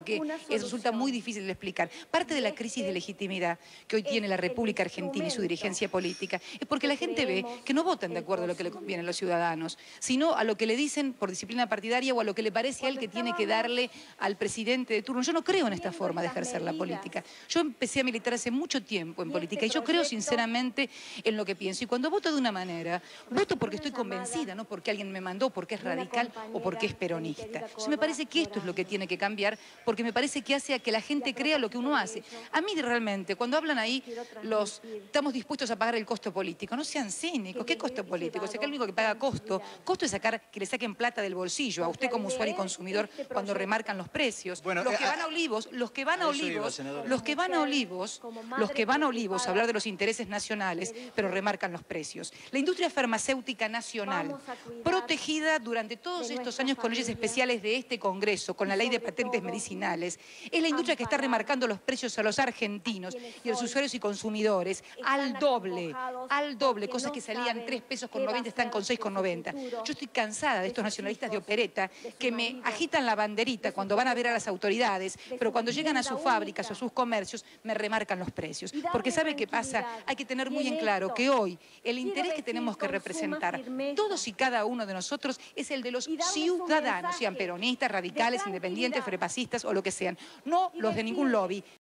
porque resulta muy difícil de explicar. Parte de la crisis de legitimidad que hoy tiene la República Argentina y su dirigencia política es porque la gente ve que no votan de acuerdo a lo que le conviene a los ciudadanos, sino a lo que le dicen por disciplina partidaria o a lo que le parece a él que tiene que darle al presidente de turno. Yo no creo en esta forma de ejercer la política. Yo empecé a militar hace mucho tiempo en política y yo creo sinceramente en lo que pienso. Y cuando voto de una manera, voto porque estoy convencida, no porque alguien me mandó, porque es radical o porque es peronista. Entonces me parece que esto es lo que tiene que cambiar, porque me parece que hace a que la gente crea lo que uno hace. A mí realmente, cuando hablan ahí, estamos dispuestos a pagar el costo político. No sean cínicos. ¿Qué costo político? O sea, que el único que paga costo es que le saquen plata del bolsillo a usted como usuario y consumidor cuando remarcan los precios. Bueno, los que van a Olivos, los que van a Olivos a hablar de los intereses nacionales, pero remarcan los precios. La industria farmacéutica nacional, protegida durante todos estos años con leyes especiales de este Congreso, con la ley de patentes medicinales, es la industria que está remarcando los precios a los argentinos y a los usuarios y consumidores al doble, cosas que salían 3 pesos con 90 están con 6,90. Yo estoy cansada de estos nacionalistas de opereta que me agitan la banderita cuando van a ver a las autoridades, pero cuando llegan a sus fábricas o sus comercios me remarcan los precios. Porque ¿sabe qué pasa? Hay que tener muy en claro que hoy el interés que tenemos que representar todos y cada uno de nosotros es el de los ciudadanos, sean peronistas, radicales, independientes, frepacistas o lo que sean, no los de ningún lobby.